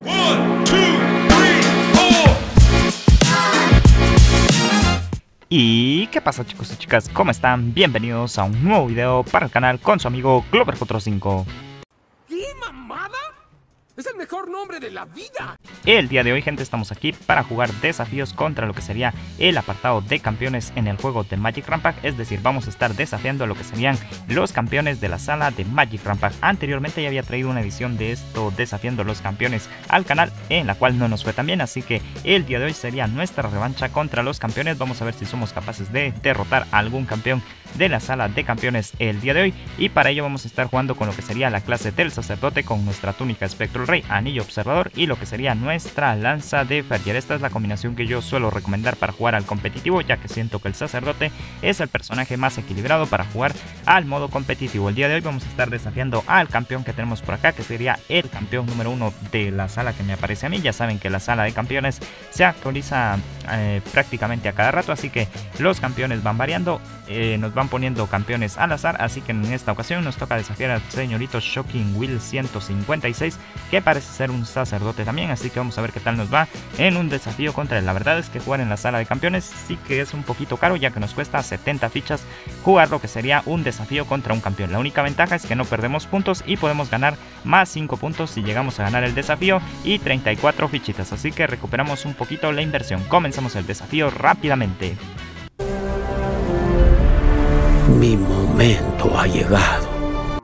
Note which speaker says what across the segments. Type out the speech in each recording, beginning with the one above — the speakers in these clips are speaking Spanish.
Speaker 1: Y ¿qué pasa, chicos y chicas? ¿Cómo están? Bienvenidos a un nuevo video para el canal con su amigo Glover45.
Speaker 2: ¿Qué mamada? ¡Es el mejor nombre de la vida!
Speaker 1: El día de hoy, gente, estamos aquí para jugar desafíos contra lo que sería el apartado de campeones en el juego de Magic Rampage. Es decir, vamos a estar desafiando a lo que serían los campeones de la sala de Magic Rampage. Anteriormente ya había traído una edición de esto desafiando los campeones al canal, en la cual no nos fue tan bien, así que el día de hoy sería nuestra revancha contra los campeones. Vamos a ver si somos capaces de derrotar a algún campeón de la sala de campeones el día de hoy, y para ello vamos a estar jugando con lo que sería la clase del sacerdote, con nuestra túnica espectro rey, anillo observador y lo que sería nuestra lanza de Ferrier. Esta es la combinación que yo suelo recomendar para jugar al competitivo, ya que siento que el sacerdote es el personaje más equilibrado para jugar al modo competitivo. El día de hoy vamos a estar desafiando al campeón que tenemos por acá, que sería el campeón número 1 de la sala que me aparece a mí. Ya saben que la sala de campeones se actualiza prácticamente a cada rato, así que los campeones van variando, nos van poniendo campeones al azar, así que en esta ocasión nos toca desafiar al señorito Shocking Will 156, que parece ser un sacerdote también, así que vamos a ver qué tal nos va en un desafío contra él. La verdad es que jugar en la sala de campeones sí que es un poquito caro, ya que nos cuesta 70 fichas jugar lo que sería un desafío contra un campeón. La única ventaja es que no perdemos puntos y podemos ganar más 5 puntos si llegamos a ganar el desafío y 34 fichitas, así que recuperamos un poquito la inversión. Comenzamos el desafío rápidamente.
Speaker 2: Mi momento ha llegado.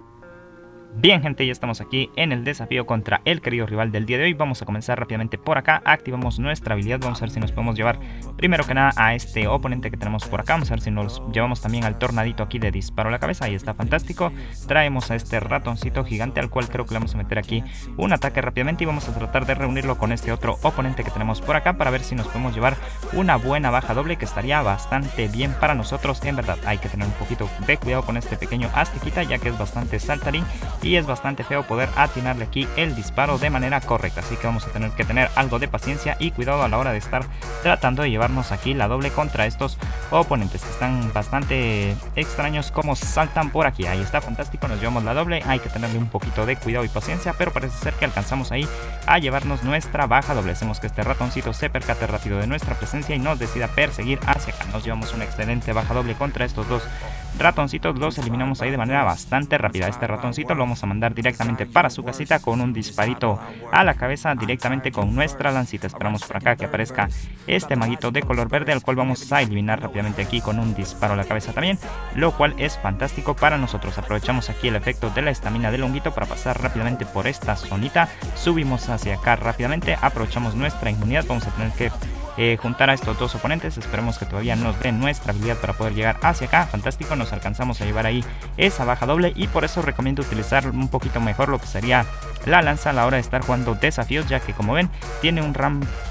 Speaker 1: Bien, gente, ya estamos aquí en el desafío contra el querido rival del día de hoy. Vamos a comenzar rápidamente por acá. Activamos nuestra habilidad. Vamos a ver si nos podemos llevar primero que nada a este oponente que tenemos por acá. Vamos a ver si nos llevamos también al tornadito aquí de disparo a la cabeza. Ahí está, fantástico. Traemos a este ratoncito gigante, al cual creo que le vamos a meter aquí un ataque rápidamente, y vamos a tratar de reunirlo con este otro oponente que tenemos por acá para ver si nos podemos llevar una buena baja doble, que estaría bastante bien para nosotros. En verdad, hay que tener un poquito de cuidado con este pequeño aztequita, ya que es bastante saltarín y es bastante feo poder atinarle aquí el disparo de manera correcta, así que vamos a tener que tener algo de paciencia y cuidado a la hora de estar tratando de llevarnos aquí la doble contra estos oponentes, que están bastante extraños como saltan por aquí. Ahí está, fantástico, nos llevamos la doble. Hay que tenerle un poquito de cuidado y paciencia, pero parece ser que alcanzamos ahí a llevarnos nuestra baja doble. Hacemos que este ratoncito se percate rápido de nuestra presencia y nos decida perseguir hacia acá. Nos llevamos una excelente baja doble contra estos dos ratoncitos, los eliminamos ahí de manera bastante rápida. Este ratoncito lo vamos a mandar directamente para su casita con un disparito a la cabeza directamente con nuestra lancita. Esperamos por acá que aparezca este maguito de color verde, al cual vamos a eliminar rápidamente aquí con un disparo a la cabeza también, lo cual es fantástico para nosotros. Aprovechamos aquí el efecto de la estamina del honguito para pasar rápidamente por esta zonita. Subimos hacia acá rápidamente, aprovechamos nuestra inmunidad. Vamos a tener que juntar a estos dos oponentes. Esperemos que todavía nos den nuestra habilidad para poder llegar hacia acá. Fantástico, nos alcanzamos a llevar ahí esa baja doble, y por eso recomiendo utilizar un poquito mejor lo que sería la lanza a la hora de estar jugando desafíos, ya que, como ven, tiene un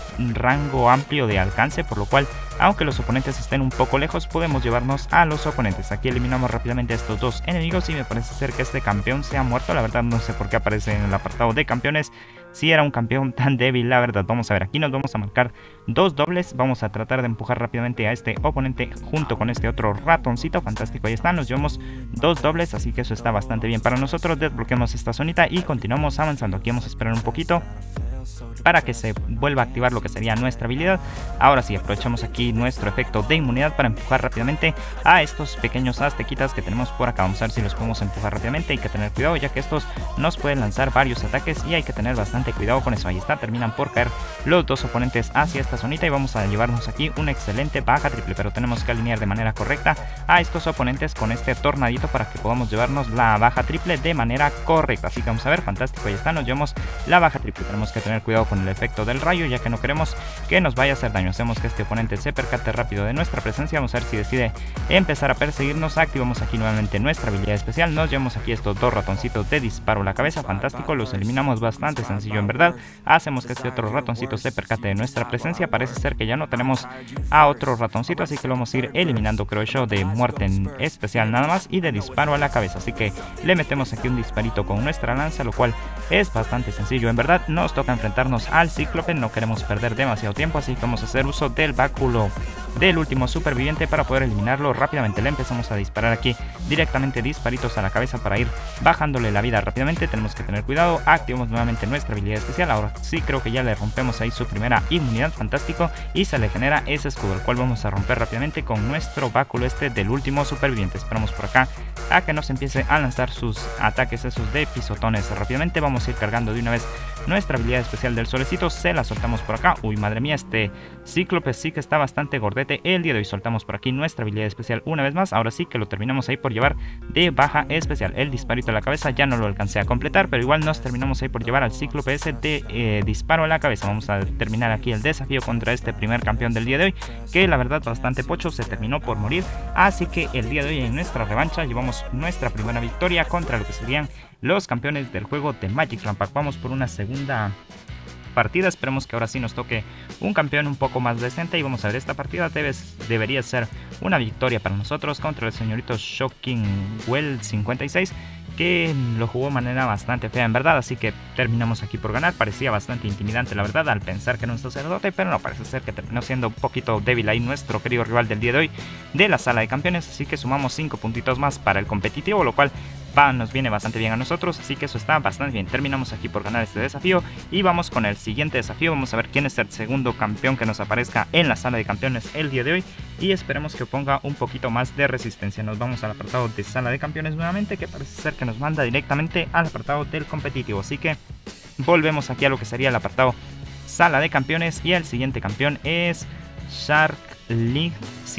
Speaker 1: rango amplio de alcance, por lo cual, aunque los oponentes estén un poco lejos, podemos llevarnos a los oponentes. Aquí eliminamos rápidamente a estos dos enemigos y me parece ser que este campeón se ha muerto. La verdad no sé por qué aparece en el apartado de campeones si era un campeón tan débil, la verdad. Vamos a ver, aquí nos vamos a marcar dos dobles. Vamos a tratar de empujar rápidamente a este oponente junto con este otro ratoncito. Fantástico, ahí están, nos llevamos dos dobles, así que eso está bastante bien para nosotros. Desbloqueamos esta zonita y continuamos avanzando. Aquí vamos a esperar un poquito para que se vuelva a activar lo que sería nuestra habilidad. Ahora sí, aprovechamos aquí nuestro efecto de inmunidad para empujar rápidamente a estos pequeños aztequitas que tenemos por acá. Vamos a ver si los podemos empujar rápidamente. Hay que tener cuidado, ya que estos nos pueden lanzar varios ataques y hay que tener bastante cuidado con eso. Ahí está, terminan por caer los dos oponentes hacia esta zonita y vamos a llevarnos aquí una excelente baja triple, pero tenemos que alinear de manera correcta a estos oponentes con este tornadito para que podamos llevarnos la baja triple de manera correcta. Así que vamos a ver, fantástico, ahí está, nos llevamos la baja triple. Tenemos que tener cuidado con el efecto del rayo, ya que no queremos que nos vaya a hacer daño. Hacemos que este oponente se percate rápido de nuestra presencia. Vamos a ver si decide empezar a perseguirnos. Activamos aquí nuevamente nuestra habilidad especial. Nos llevamos aquí estos dos ratoncitos de disparo a la cabeza. Fantástico, los eliminamos bastante sencillo en verdad. Hacemos que este otro ratoncito se percate de nuestra presencia. Parece ser que ya no tenemos a otro ratoncito, así que lo vamos a ir eliminando, creo yo, de muerte en especial nada más y de disparo a la cabeza. Así que le metemos aquí un disparito con nuestra lanza, lo cual es bastante sencillo en verdad. Nos toca enfrentar enfrentarnos al Cíclope. No queremos perder demasiado tiempo, así que vamos a hacer uso del báculo del último superviviente para poder eliminarlo rápidamente. Le empezamos a disparar aquí directamente disparitos a la cabeza para ir bajándole la vida rápidamente. Tenemos que tener cuidado. Activamos nuevamente nuestra habilidad especial. Ahora sí creo que ya le rompemos ahí su primera inmunidad, fantástico, y se le genera ese escudo, el cual vamos a romper rápidamente con nuestro báculo del último superviviente. Esperamos por acá a que nos empiece a lanzar sus ataques esos de pisotones rápidamente. Vamos a ir cargando de una vez nuestra habilidad especial del solecito. Se la soltamos por acá. Uy, madre mía, este Cíclope sí que está bastante gordete el día de hoy. Soltamos por aquí nuestra habilidad especial una vez más. Ahora sí que lo terminamos ahí por llevar de baja especial. El disparito a la cabeza ya no lo alcancé a completar, pero igual nos terminamos ahí por llevar al Cíclope ese de disparo a la cabeza. Vamos a terminar aquí el desafío contra este primer campeón del día de hoy, que la verdad bastante pocho, se terminó por morir. Así que el día de hoy en nuestra revancha llevamos nuestra primera victoria contra lo que serían los campeones del juego de Magic Rampack. Vamos por una segunda partida. Esperemos que ahora sí nos toque un campeón un poco más decente y vamos a ver, esta partida debería ser una victoria para nosotros contra el señorito Shocking Well 56, que lo jugó de manera bastante fea en verdad, así que terminamos aquí por ganar. Parecía bastante intimidante la verdad al pensar que era un sacerdote, pero no, parece ser que terminó siendo un poquito débil ahí nuestro querido rival del día de hoy de la sala de campeones, así que sumamos 5 puntitos más para el competitivo, lo cual nos viene bastante bien a nosotros, así que eso está bastante bien. Terminamos aquí por ganar este desafío y vamos con el siguiente desafío. Vamos a ver quién es el segundo campeón que nos aparezca en la sala de campeones el día de hoy y esperemos que ponga un poquito más de resistencia. Nos vamos al apartado de sala de campeones nuevamente, que parece ser que nos manda directamente al apartado del competitivo, así que volvemos aquí a lo que sería el apartado sala de campeones y el siguiente campeón es Shark League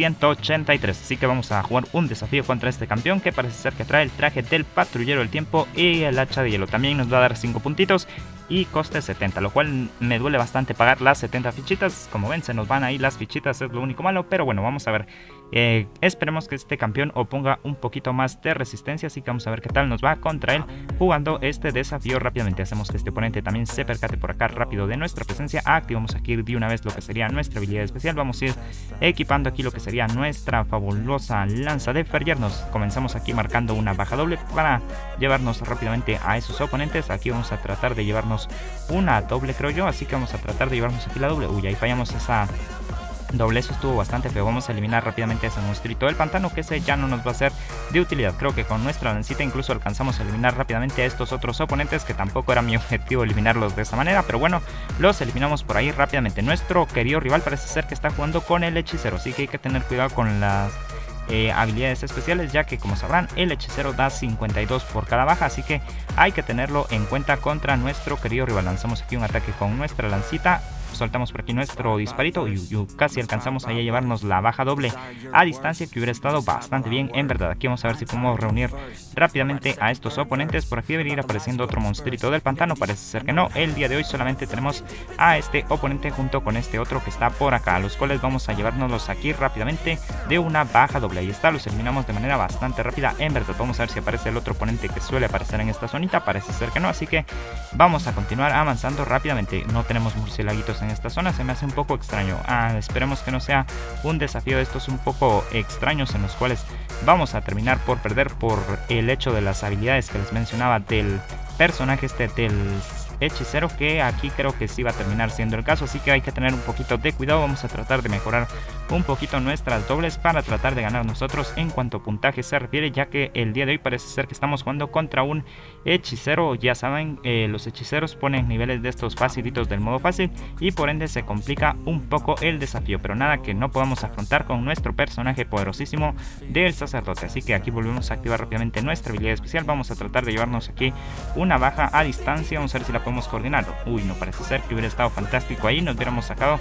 Speaker 1: 183, así que vamos a jugar un desafío contra este campeón, que parece ser que trae el traje del patrullero del tiempo y el hacha de hielo. También nos va a dar 5 puntitos y coste 70, lo cual me duele bastante pagar las 70 fichitas. Como ven, se nos van ahí las fichitas, es lo único malo, pero bueno, vamos a ver. Esperemos que este campeón oponga un poquito más de resistencia, así que vamos a ver qué tal nos va contra él jugando este desafío rápidamente. Hacemos que este oponente también se percate por acá rápido de nuestra presencia. Activamos aquí de una vez lo que sería nuestra habilidad especial. Vamos a ir equipando aquí lo que sería nuestra fabulosa lanza de Ferrier. Nos comenzamos aquí marcando una baja doble para llevarnos rápidamente a esos oponentes. Aquí vamos a tratar de llevarnos una doble, creo yo, así que vamos a tratar de llevarnos aquí la doble. Uy, ahí fallamos esa doble, eso estuvo bastante feo. Vamos a eliminar rápidamente a ese monstruito del pantano, que ese ya no nos va a ser de utilidad. Creo que con nuestra lancita incluso alcanzamos a eliminar rápidamente a estos otros oponentes, que tampoco era mi objetivo eliminarlos de esa manera, pero bueno, los eliminamos por ahí rápidamente. Nuestro querido rival parece ser que está jugando con el hechicero, así que hay que tener cuidado con las habilidades especiales, ya que como sabrán el hechicero da 52 por cada baja, así que hay que tenerlo en cuenta contra nuestro querido rival. Lanzamos aquí un ataque con nuestra lancita, soltamos por aquí nuestro disparito y casi alcanzamos ahí a llevarnos la baja doble a distancia, que hubiera estado bastante bien en verdad. Aquí vamos a ver si podemos reunir rápidamente a estos oponentes. Por aquí debería ir apareciendo otro monstruito del pantano, parece ser que no. El día de hoy solamente tenemos a este oponente junto con este otro que está por acá, a los cuales vamos a llevárnoslos aquí rápidamente de una baja doble. Ahí está, los eliminamos de manera bastante rápida en verdad. Vamos a ver si aparece el otro oponente que suele aparecer en esta zonita, parece ser que no, así que vamos a continuar avanzando rápidamente. No tenemos murciélaguitos en esta zona, se me hace un poco extraño. Esperemos que no sea un desafío de estos un poco extraños en los cuales vamos a terminar por perder por el hecho de las habilidades que les mencionaba del personaje del hechicero, que aquí creo que sí va a terminar siendo el caso, así que hay que tener un poquito de cuidado. Vamos a tratar de mejorar un poquito nuestras dobles para tratar de ganar nosotros en cuanto a puntaje se refiere, ya que el día de hoy parece ser que estamos jugando contra un hechicero. Ya saben, los hechiceros ponen niveles de estos facilitos del modo fácil y por ende se complica un poco el desafío, pero nada que no podamos afrontar con nuestro personaje poderosísimo del sacerdote. Así que aquí volvemos a activar rápidamente nuestra habilidad especial. Vamos a tratar de llevarnos aquí una baja a distancia, vamos a ver si la podemos coordinar. Uy, no, parece ser que hubiera estado fantástico ahí, nos hubiéramos sacado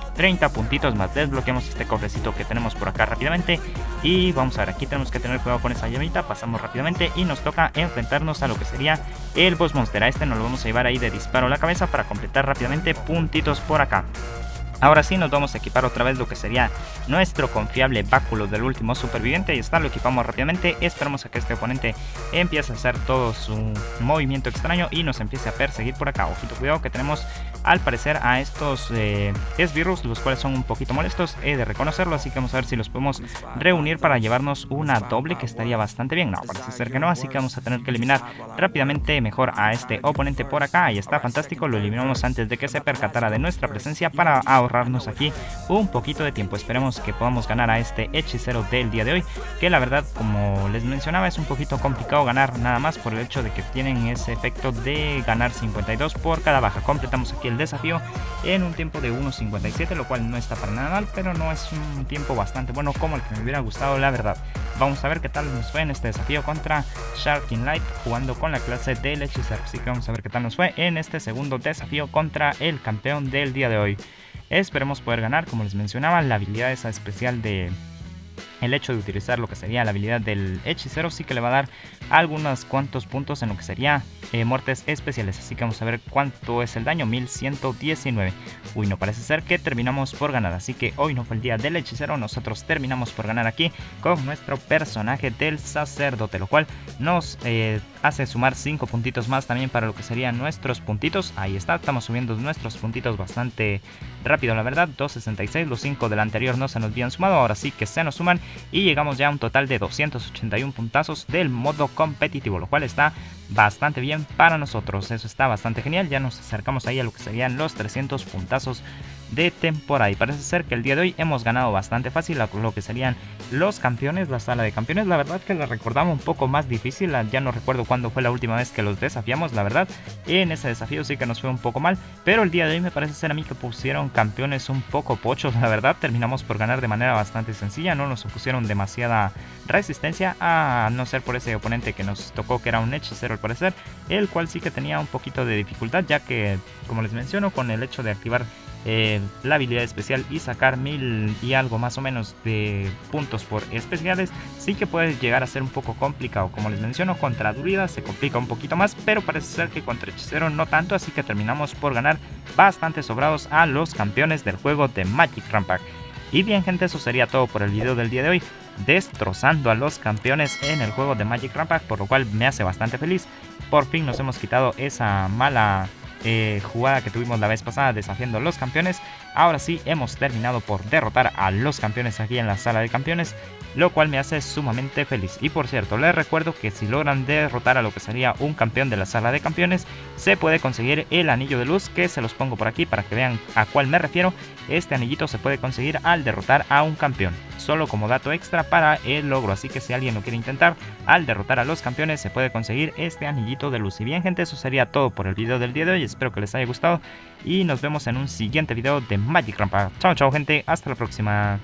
Speaker 1: 30 puntitos más. Desbloqueamos este cofrecito que tenemos por acá rápidamente y vamos a ver, aquí tenemos que tener cuidado con esa llamita. Pasamos rápidamente y nos toca enfrentarnos a lo que sería el boss monster. A este nos lo vamos a llevar ahí de disparo a la cabeza para completar rápidamente puntitos por acá. Ahora sí nos vamos a equipar otra vez lo que sería nuestro confiable báculo del último superviviente. Ahí está, lo equipamos rápidamente. Esperamos a que este oponente empiece a hacer todo su movimiento extraño y nos empiece a perseguir por acá. Ojito, cuidado que tenemos al parecer a estos esbirros, los cuales son un poquito molestos, he de reconocerlo, así que vamos a ver si los podemos reunir para llevarnos una doble, que estaría bastante bien. No, parece ser que no, así que vamos a tener que eliminar rápidamente mejor a este oponente por acá. Ahí está, fantástico, lo eliminamos antes de que se percatara de nuestra presencia para ahorrarnos aquí un poquito de tiempo. Esperemos que podamos ganar a este hechicero del día de hoy, que la verdad, como les mencionaba, es un poquito complicado ganar, nada más por el hecho de que tienen ese efecto de ganar 52 por cada baja. Completamos aquí el desafío en un tiempo de 1.57, lo cual no está para nada mal, pero no es un tiempo bastante bueno como el que me hubiera gustado, la verdad. Vamos a ver qué tal nos fue en este desafío contra Sharking Light, jugando con la clase del hechicero. Así que vamos a ver qué tal nos fue en este segundo desafío contra el campeón del día de hoy. Esperemos poder ganar. Como les mencionaba, la habilidad esa especial de... el hecho de utilizar lo que sería la habilidad del hechicero sí que le va a dar algunos cuantos puntos en lo que sería muertes especiales. Así que vamos a ver cuánto es el daño. 1119. Uy, no parece ser que terminamos por ganar. Así que hoy no fue el día del hechicero. Nosotros terminamos por ganar aquí con nuestro personaje del sacerdote, lo cual nos hace sumar 5 puntitos más también para lo que serían nuestros puntitos. Ahí está, estamos subiendo nuestros puntitos bastante rápido, la verdad. 266, los 5 del anterior no se nos habían sumado, ahora sí que se nos suman y llegamos ya a un total de 281 puntazos del modo competitivo, lo cual está bastante bien para nosotros. Eso está bastante genial, ya nos acercamos ahí a lo que serían los 300 puntazos de temporada y parece ser que el día de hoy hemos ganado bastante fácil a lo que serían los campeones, la sala de campeones. La verdad que la recordaba un poco más difícil, ya no recuerdo cuándo fue la última vez que los desafiamos, la verdad. En ese desafío sí que nos fue un poco mal, pero el día de hoy me parece ser a mí que pusieron campeones un poco pochos, la verdad. Terminamos por ganar de manera bastante sencilla, no nos pusieron demasiada resistencia, a no ser por ese oponente que nos tocó, que era un hechicero al parecer, el cual sí que tenía un poquito de dificultad, ya que, como les menciono, con el hecho de activar la habilidad especial y sacar 1000 y algo más o menos de puntos por especiales, sí que puede llegar a ser un poco complicado. Como les menciono, contra druida se complica un poquito más, pero parece ser que contra hechicero no tanto, así que terminamos por ganar bastante sobrados a los campeones del juego de Magic Rampack. Y bien, gente, eso sería todo por el video del día de hoy, destrozando a los campeones en el juego de Magic Rampack, por lo cual me hace bastante feliz. Por fin nos hemos quitado esa mala jugada que tuvimos la vez pasada desafiando a los campeones. Ahora sí hemos terminado por derrotar a los campeones aquí en la sala de campeones, lo cual me hace sumamente feliz. Y por cierto, les recuerdo que si logran derrotar a lo que sería un campeón de la sala de campeones, se puede conseguir el anillo de luz, que se los pongo por aquí para que vean a cuál me refiero. Este anillito se puede conseguir al derrotar a un campeón, solo como dato extra para el logro. Así que si alguien lo quiere intentar, al derrotar a los campeones se puede conseguir este anillito de luz. Y bien, gente, eso sería todo por el video del día de hoy. Espero que les haya gustado y nos vemos en un siguiente video de Magic Rampack. Chao, chao, gente, hasta la próxima.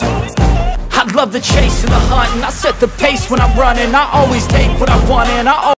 Speaker 3: I love the chase and the hunt, and I set the pace when I'm running. I always take what I want and I